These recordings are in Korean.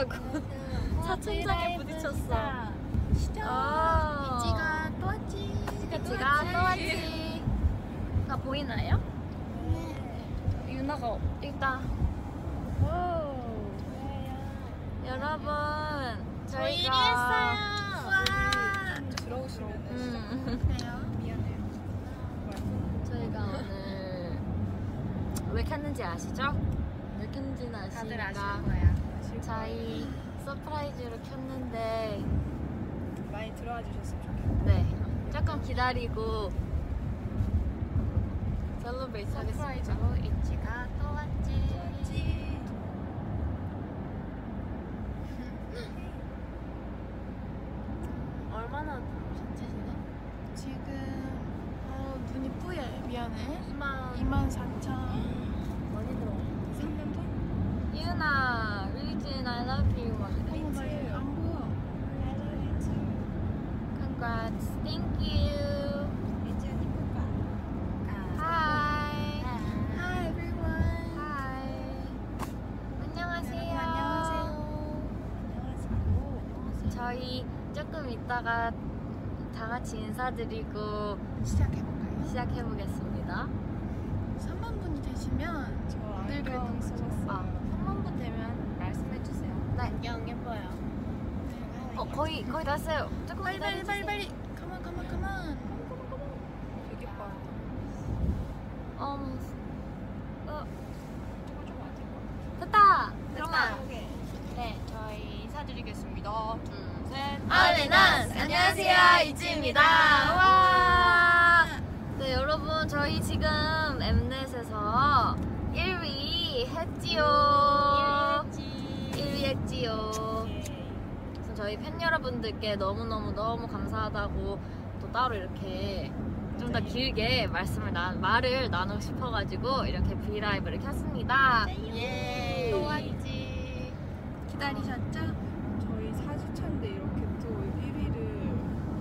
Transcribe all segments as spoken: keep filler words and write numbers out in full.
하고 사천장에 부딪혔어. 아, 이지가 또 왔지. 이지가 또 왔지. 나 보이나요? 네. 유나가 있다. 오. 여러분, 저희 저희가 일했어요. 와. 들어오시면은 음. 그래요? 미안해요. 저희가 오늘 왜 켰는지 아시죠? 왜 켰는지는 아시니까 다들 아실 거야. 저희 서프라이즈로 켰는데 많이 들어와 주셨으면 좋겠어요. 네 조금 기다리고 셀러브레이트 하겠습니다. 서프라이즈로 이지가 또 왔지. 얼마나 전체시네? 지금 어, 눈이 뿌예. 미안해. 이만 이만 사천. 많이 들어와. 삼만 번? 유나, 리진, I love you. 막 이래. 어머 나 안 보여. Congrats, thank you. 이지 언니 뽀빠. Hi. Hi everyone. Hi. 안녕하세요. 안녕하세요. 안녕하세요. 저희 조금 있다가 다 같이 인사드리고 시작해볼까요? 시작해 보겠습니다. 삼만 분이 되시면 저 늘 안경 그랬던 써봤어요. 아, 삼만 분 되면 말씀해 주세요. 네. 안경 예뻐요. 어, 거의 거의 다 했어요. 조금 빨리 빨리 빨리 기다려주세요. 빨리. 가만 가만 가만. 되게 빠르다. 어, 어, 조금 좀 안 될까? 됐다. 그러면 오케이. 네, 저희 인사드리겠습니다. 둘, 셋. 아레난 안녕하세요, 이지입니다. 와. 네, 여러분 저희 지금 엠넷에서 일 위 했지요. 일 위 했지요. 그래서 저희 팬 여러분들께 너무너무 너무 감사하다고 또 따로 이렇게 좀 더 길게 말씀을 나, 말을 나누고 싶어가지고 이렇게 브이라이브를 켰습니다. 예. 또 왔지. 기다리셨죠? 저희 사 주차인데 이렇게 또 일 위를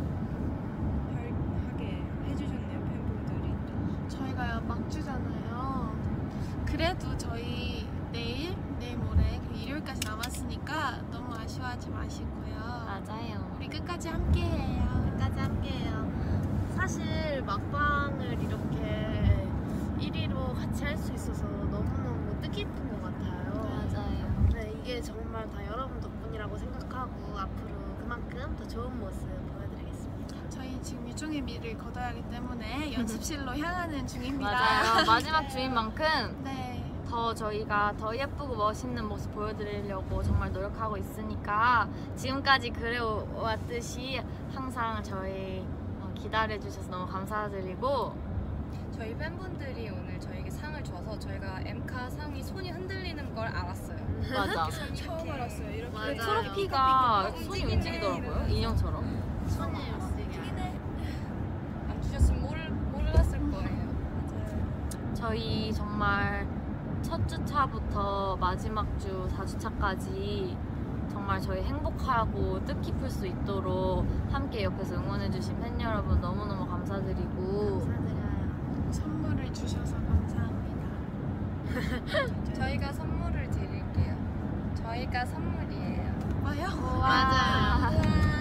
할, 하게 해주셨네요, 팬분들이. 저희가 막주잖아요. 그래도 저희 내일, 내일 모레 그 일요일까지 남았으니까 너무 아쉬워하지 마시고요. 맞아요. 우리 끝까지 함께해요. 끝까지 함께해요. 사실 막방을 이렇게 일 위로 같이 할 수 있어서 너무너무 뜻깊은 것 같아요. 맞아요. 네, 이게 정말 다 여러분 덕분이라고 생각하고 앞으로 그만큼 더 좋은 모습 보여드리겠습니다. 저희 지금 유종의 미를 거둬야 하기 때문에 연습실로 향하는 중입니다. 맞아요. 마지막 주인 만큼 네. 더 저희가 더 예쁘고 멋있는 모습 보여드리려고 정말 노력하고 있으니까 지금까지 그래왔듯이 항상 저희 기다려주셔서 너무 감사드리고 저희 팬분들이 오늘 저에게 상을 줘서 저희가 엠카 상이 손이 흔들리는 걸 알았어요. 맞아. 처음 알았어요. 이렇게. 그 트로피가 손이 움직이더라고요. 인형처럼. 손을 움직이네. 안 주셨으면 모를, 몰랐을 거예요. 맞아요. 저희 정말 첫 주차부터 마지막 주 사 주차까지 정말 저희 행복하고 뜻깊을 수 있도록 함께 옆에서 응원해주신 팬 여러분 너무너무 감사드리고 감사드려요. 선물을 주셔서 감사합니다. 저희가 선물을 드릴게요. 저희가 선물이에요. 와요? 맞아요.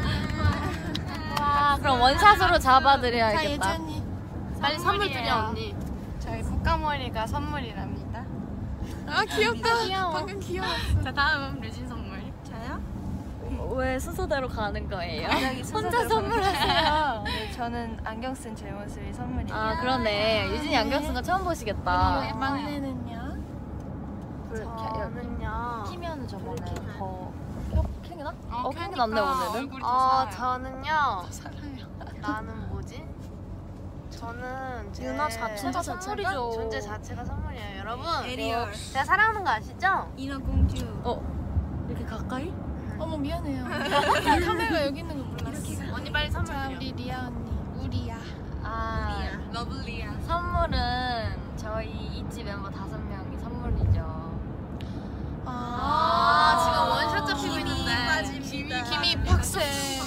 와, 그럼 원샷으로 자, 잡아드려야겠다. 예전이 빨리 선물 드려 언니. 저희 국가머리가 선물이랍니다. 아 귀엽다. 귀여워. 방금 귀여웠어. 자, 다음 류진 선물. 저요? 왜 순서대로 가는 거예요? 갑자기 혼자 순서대로 선물하세요. 네, 저는 안경 쓴 제 모습이 선물이에요. 아 그러네. 유진이 안경 쓴 거 처음 보시겠다. 우리 막내는요? 저는요. 키면 저번에 더 캥이나? 어 캥이 그러니까 났네 오늘은. 얼굴이 더 아 살아요. 저는요. 살아요. 나는 뭐지? 저는 제 유나 자체가 선물이죠. 존재 자체가 선물이에요, 여러분. 에리얼. 제가 사랑하는 거 아시죠? 인어공주. 어 이렇게 가까이? 어머 미안해요. 카메라가 여기 있는 거 몰랐어. 언니 빨리 선물 자 드려. 우리 리아 언니. 우리야. 아 러블리야. 선물은 저희 이지 멤버 다섯 명이 선물이죠. 아, 지금 원샷 잡히고 빠집니다. 김이 박세.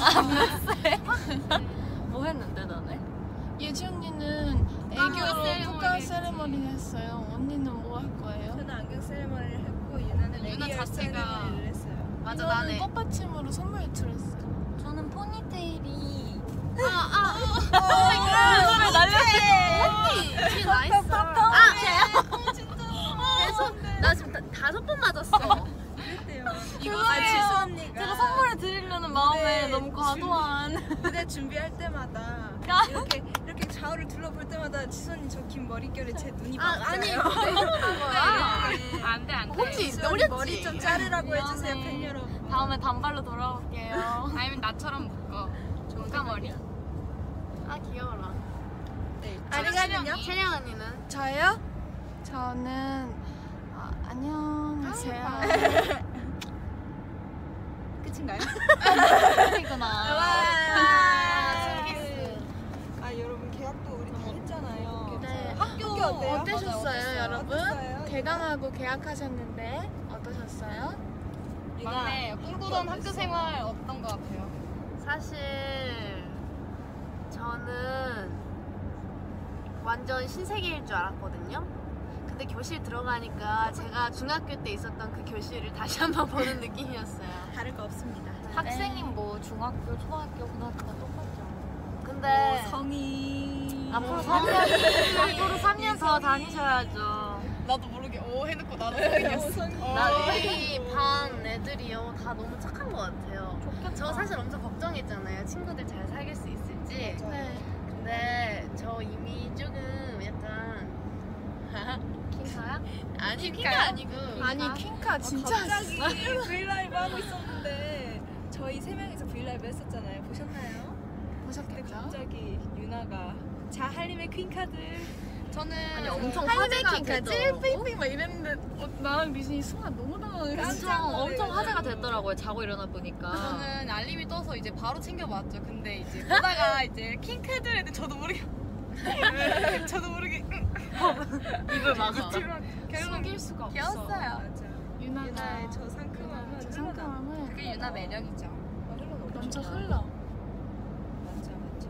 뭐 했는데 너네? 예지 언니는 애교로 세레머니 국가 했지. 세레머니 했어요. 언니는 뭐 할 거예요? 저는 안경 세레머니를 했고 유나는 유나 에리얼 자체가- 세레머니를 했어요. 맞아 나는 꽃받침으로 선물 들었어. 저는 포니테일이 아아 눈을 날렸어. 이게 나이스. 아 진짜. 그래서 나 지금 다, 다섯 번 맞았어. 그랬대요. 이거 아 지수 언니가 제가 선물을 드리려는 마음에 네, 너무 과도한. 무대 준비할 때마다 이렇게 이렇게 좌우를 둘러볼 때마다 지수 언니 저 긴 머릿결에 제 눈이 아 맞아요. 아니 거야. 안돼 안돼. 혹시 지수 언니 노렸지? 머리 좀 자르라고 해주세요, 미안해. 팬 여러분. 다음에 단발로 돌아올게요. 아니면 나처럼 묶어. 종가머리. 아 귀여워라. 네. 아리가는요? 채령 언니는? 저요? 저는 어, 안녕하세요. 끝인가요? 이구나. 아 여러분 계약도 우리 다 했잖아요. 네. 학교 어때요? 어떠셨어요, 여러분? 어땠어요? 개강하고 계약하셨는데 어떠셨어요? 막내 꿈꾸던 학교 생활 어떤 거 같아요? 사실 저는 완전 신세계일 줄 알았거든요. 근데 교실 들어가니까 제가 중학교 때 있었던 그 교실을 다시 한번 보는 느낌이었어요. 다를 거 없습니다. 학생인 뭐 중학교, 초등학교, 고등학교 다 똑같죠. 근데 뭐 성이 앞으로 삼 년, 앞으로 삼 년 더 다니셔야죠. 나도 모르게 오 해놓고 나도 나 우리 반 애들이요 다 너무 착한 것 같아요. 저 사실 엄청 걱정했잖아요. 친구들 잘 사귈 수 있을지. 네. 근데 저 이미 조금 약간 킹카야? 아니 킹가 아니고 아니 퀸카 진짜 갑자기 브이라이브 하고 있었는데 저희 세 명이서 브이라이브 했었잖아요. 보셨나요? 근데 보셨겠죠? 갑자기 유나가 자 할림의 퀸카들 저는 아니 엄청 할배가 화제가 찔삐삐 막 이랬는데 어, 나랑 미진이 순간 너무 당황했어. 엄청 엄청 화제가 됐더라고요. 자고 일어나 보니까. 저는 알림이 떠서 이제 바로 챙겨봤죠. 근데 이제 보다가 이제 킹크들 했는데 저도 모르게 저도 모르게 입을 막아. 결국 숨길 수가 없어. 귀여웠어요. 맞아. 유나가 유나의 저 상큼함은 저 흘러나- 상큼함을 그게 유나 매력이죠. 아, 흘러나오죠. 먼저 흘러. 맞죠 맞죠.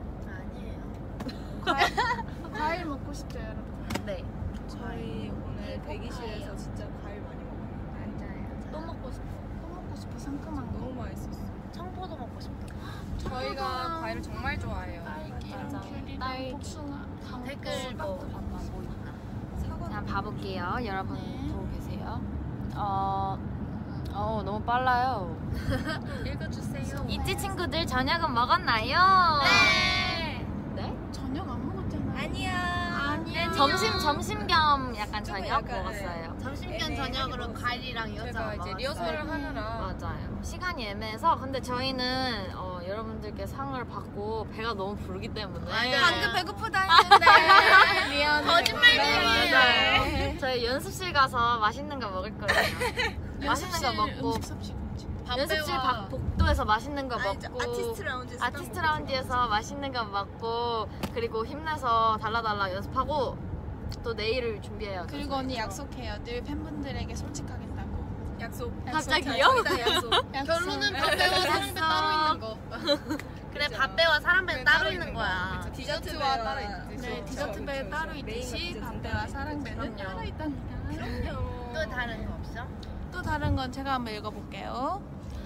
아니에요. 과일 먹고 싶죠, 여러분? 네. 저희 오늘 대기실에서 진짜 과일 많이 먹었는데 맞아요. 또 먹고 싶어. 또 먹고 싶어 상큼한 거. 너무 맛있었어. 청포도 먹고 싶다. 저희가 과일을 정말 좋아해요. 딸기랑 맞아. 귤이랑 딸기. 복숭아. 댓글 뭐 뭐 있나? 사과 자, 봐볼게요. 여러분 네. 보고 계세요. 어, 어 너무 빨라요. 읽어주세요. 이지 친구들 저녁은 먹었나요? 네. 네? 저녁 안 먹었잖아요. 아니야. 아니야. 점심 점심 겸 약간 좀 저녁 약간, 먹었어요. 점심견 네네, 저녁으로 많이 과일이랑 제가 이것저것 이제 먹었어요. 리허설을 하느라 맞아요. 시간이 애매해서 근데 저희는 어, 여러분들께 상을 받고 배가 너무 부르기 때문에 맞아요. 방금 배고프다 했는데 미안해. 거짓말쟁이에요. 저희 연습실 가서 맛있는 거 먹을 거예요. 맛있는 거 먹고 음식 섭취 금지. 연습실 박 복도에서 맛있는 거 아니죠. 먹고 아티스트 라운지에서 아티스트 딱 라운지에서 맛있는 거 먹고 그리고 힘내서 달라달라 연습하고 또 내일을 준비해요. 그리고 언니 약속해요. 늘 팬분들에게 솔직하겠다고. 약속. 갑자기요? 약속. 결론은 밥배와 사랑배 따로 있는 거. 그래 밥배와 사랑배는 따로 있는 거야. 디저트와 따로 있 네, 디저트 배 따로 있듯이 반대와 사랑배는 따로 있답니다. 그럼요. 또 다른 거 없어? 또 다른 건 제가 한번 읽어볼게요.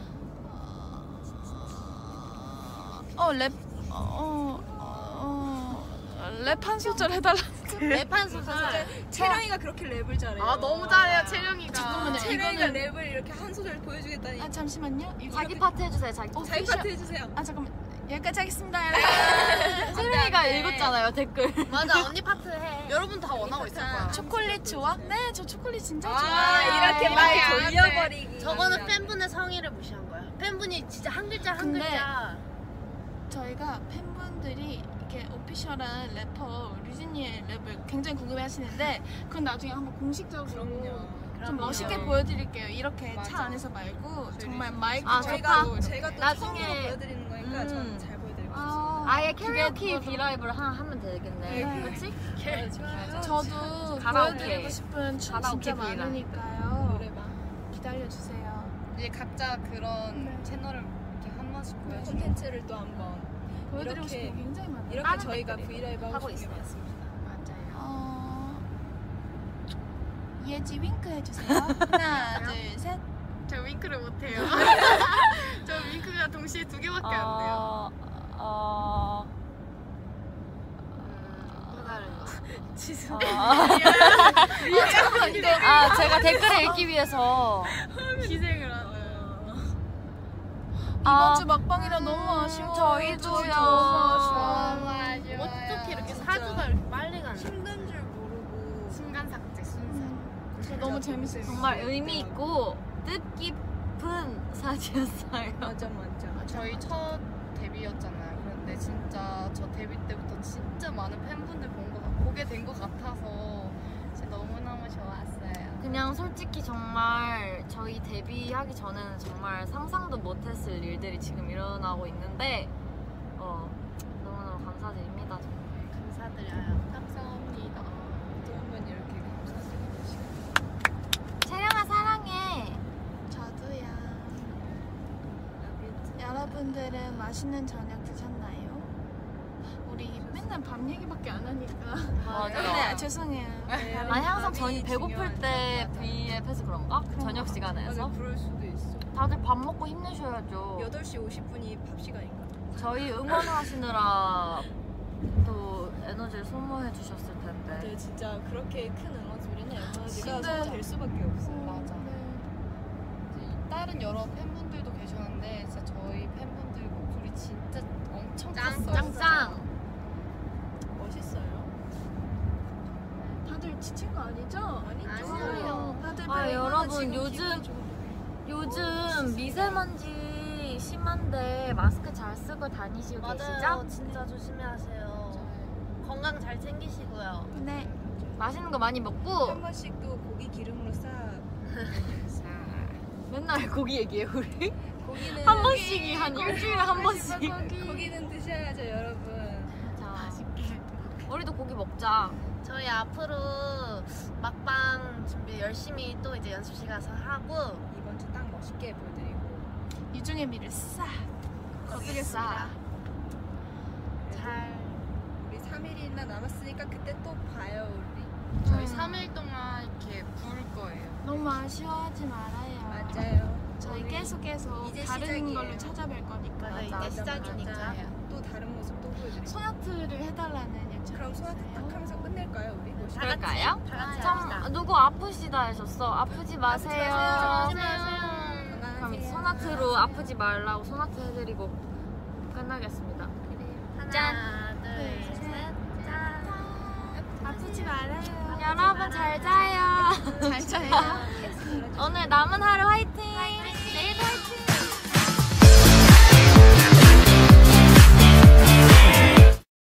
어, 랩, 어, 어, 랩 한 소절 해달라. 랩한 소설. 채령이가 그렇게 랩을 잘해요. 아 너무 잘해요 채령이가. 잠깐만요. 채령이가 이거는- 랩을 이렇게 한 소절 보여주겠다니. 아, 잠시만요. 이거 자기 파트 해주세요. 자기 파트. 자기 파트 해주세요. 아, 잠깐만. 여기까지 하겠습니다. 채령이가 읽었잖아요 댓글. 맞아 언니 파트 해. 여러분 다 원하고 있을 거야. 초콜릿 좋아? 네, 저 초콜릿 진짜 아, 좋아해요. 이렇게 말 돌려버리기. 저거는 팬분의 성의를 무시한 거야. 팬분이 진짜 한 글자 한 근데 글자. 저희가 팬분들이 이렇게 오피셜한 래퍼 류진이의 랩을 굉장히 궁금해 하시는데 그건 나중에 한번 공식적으로 좀 그럼요. 멋있게 보여드릴게요. 이렇게 맞아. 차 안에서 말고 저희 정말 류진이. 마이크 아, 제가 잡고 제가 또 나중에- 처음으로 보여드리는 거니까 음. 저는 잘 보여드리고 싶어요. 아, 아예 그게 캐리어키 또- 비라이브를 하, 하면 되겠네. 네. 그렇지? 저도 가라오케. 보여드리고 싶은 춤 가라오케 진짜 브이라이브. 많으니까요. 노래방. 기다려주세요. 이제 각자 그런 네. 채널을 이렇게 한 번씩 보여주고 콘텐츠를 또 한번 보여드리고 이렇게- 싶은 게 굉장히 많아요. 이렇게 다른 저희가 것들이 브이라이브 하고, 하고 싶은 게 있어요. 많습니다. 맞아요. 어... 예지 윙크 해주세요. 하나, 둘, 셋. 저 윙크. 윙크를 못해요. 저 윙크가 동시에 두 개밖에 안 돼요. 어, 어, 또 다른 거. 지수. 아, 아, 제가 댓글을 읽기 위해서 희생을 하는. 아, 이번 주 막방이라 너무 아쉬워. 저희도요. 너무 아쉬워. 어떻게 이렇게 사주가 이렇게 빨리 가나? 힘든 줄 모르고 순간 삭제, 순간. 저 너무 재밌어요. 정말 의미 있고 뜻깊은 사진이었어요. 맞아 맞아. 저희 첫 데뷔였잖아요. 그런데 진짜 저 데뷔 때부터 진짜 많은 팬분들 본 거, 보게 된 것 같아서 진짜 너무너무 좋았어요. 그냥 솔직히 정말 저희 데뷔하기 전에는 정말 상상도 못했을 일들이 지금 일어나고 있는데 어, 너무너무 감사드립니다. 정말. 감사드려요. 감사합니다. 또 한 번 이렇게 감사드리고 싶어요. 채령아 사랑해. 저도요. 여러분들은 맛있는 저녁 드셨나요? 우리 맨날 밥 얘기밖에 안 하니까. 맞아. 네, 죄송해요. 아니 항상 전 밥이 배고플 때 중요하죠. 브이앱해서 그런가? 저녁 맞아 시간에서 그럴 수도 있어. 다들 밥 먹고 힘내셔야죠. 여덟 시 오십 분이 밥 시간인가? 저희 응원하시느라 또 에너지를 소모해 주셨을 텐데. 네 진짜 그렇게 큰 응원 소리는 에너지가 진짜. 소모될 수밖에 없어요. 맞아. 이제 다른 여러 팬분들도 계셨는데 진짜 저희 팬분들 목소리 진짜 엄청 컸어요. 짱짱. 멋있어요. 다들 지친 거 아니죠? 아니죠. 아니요. 다들 아 배고파서 여러분 지금 요즘 기분이 좋은데. 요즘 미세먼지 심한데 마스크 잘 쓰고 다니시고 맞아요. 계시죠? 진짜 조심하세요. 건강 잘 챙기시고요. 네. 맛있는 거 많이 먹고 한 번씩 또 고기 기름으로 싹. 맨날 고기 얘기해 우리 고기는 한 번씩이 한 일주일에 한 번씩. 고기는 드셔야죠 여러분. 자, 우리도 고기 먹자. 저희 앞으로 막방 준비 열심히 또 이제 연습실 가서 하고 이번 주 딱 멋있게 보여드리고. 유중의 미를 싹 거두겠습니다. 잘 우리 삼 일이나 남았으니까 그때 또 봐요 우리. 저희 음. 삼 일 동안 이렇게 부를 거예요. 너무 아쉬워하지 말아요. 맞아요. 저희 계속 계속 이제 다른 시작이에요. 걸로 찾아뵐 거니까. 맞아, 이제 맞아, 시작이니까. 맞아. 또 다른 모습 또 보여드릴게요. 소나트를 해달라는 요청. 그럼 소나트 딱 하면서 끝낼까요 우리? 다 그럴까요? 같이 다 같이 참 합시다. 누구 아프시다 하셨어. 아프지 마세요. 아프지 그럼 이제 소나트로 아프지 말라고 소나트 해드리고 끝나겠습니다. 짠. 하나, 둘, 네. 셋, 짠. 아프지 말아요. 여러분 잘 자요. 잘 자요. 오늘 남은 하루 화이팅.